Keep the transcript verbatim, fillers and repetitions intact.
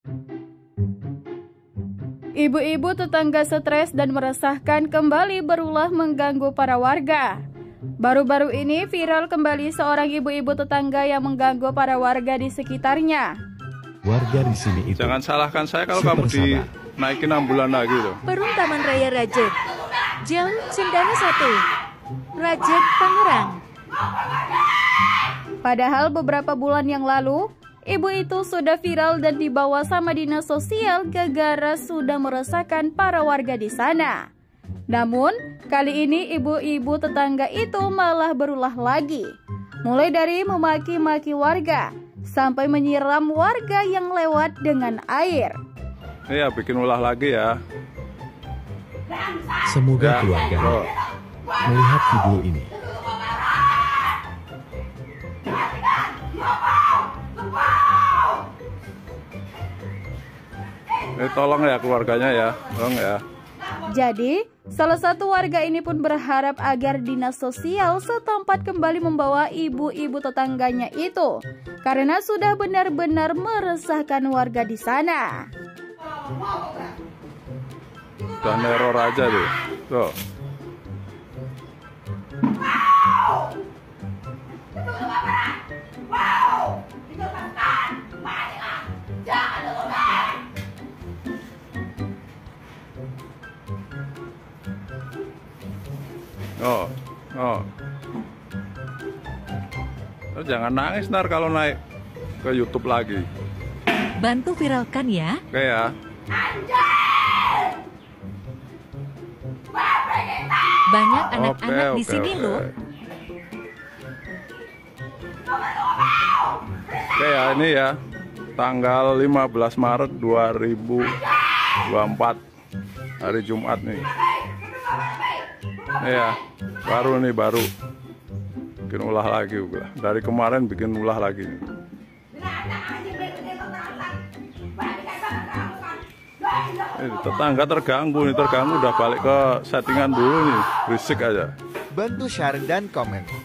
Ibu-ibu tetangga stres dan meresahkan kembali berulah mengganggu para warga. Baru-baru ini viral kembali seorang ibu-ibu tetangga yang mengganggu para warga di sekitarnya. Warga di sini itu jangan salahkan saya kalau kamu dinaikin ambulan lagi loh. Perum Taman Raya Rajet, Jam Cendana satu, Rajet Tangerang. Padahal beberapa bulan yang lalu, ibu itu sudah viral dan dibawa sama dinas sosial gara-gara sudah meresahkan para warga di sana. Namun, kali ini ibu-ibu tetangga itu malah berulah lagi. Mulai dari memaki-maki warga, sampai menyiram warga yang lewat dengan air. Iya, bikin ulah lagi ya. Semoga Ya, keluarga oh. melihat video ini. Eh, tolong ya keluarganya ya, tolong ya. Jadi, salah satu warga ini pun berharap agar dinas sosial setempat kembali membawa ibu-ibu tetangganya itu, karena sudah benar-benar meresahkan warga di sana. Udah neror aja deh. Tuh. Oh, oh. Terus jangan nangis ntar kalau naik ke YouTube lagi. Bantu viralkan ya. Oke ya. Banyak anak-anak Oke, di oke, sini oke. loh. Oke ya, ini ya. Tanggal lima belas Maret dua ribu dua puluh empat. Hari Jumat nih. Ini ya, baru nih baru. Bikin ulah lagi ulah. Dari kemarin bikin ulah lagi nih. Ini tetangga terganggu nih, terganggu udah balik ke settingan dulu nih, berisik aja. Bantu share dan komen.